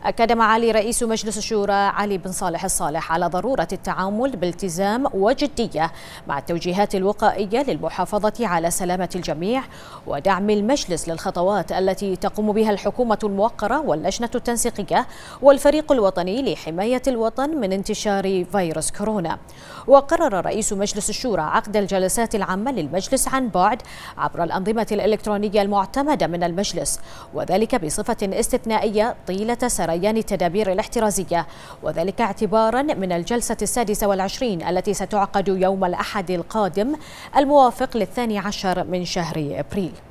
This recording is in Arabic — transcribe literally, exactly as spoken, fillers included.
أكد معالي رئيس مجلس الشورى علي بن صالح الصالح على ضرورة التعامل بالتزام وجدية مع التوجيهات الوقائية للمحافظة على سلامة الجميع ودعم المجلس للخطوات التي تقوم بها الحكومة الموقرة واللجنة التنسيقية والفريق الوطني لحماية الوطن من انتشار فيروس كورونا. وقرر رئيس مجلس الشورى عقد الجلسات العامة للمجلس عن بعد عبر الأنظمة الإلكترونية المعتمدة من المجلس، وذلك بصفة استثنائية طيلة سريان التدابير الاحترازية، وذلك اعتبارا من الجلسة السادسة والعشرين التي ستعقد يوم الأحد القادم الموافق للثاني عشر من شهر أبريل.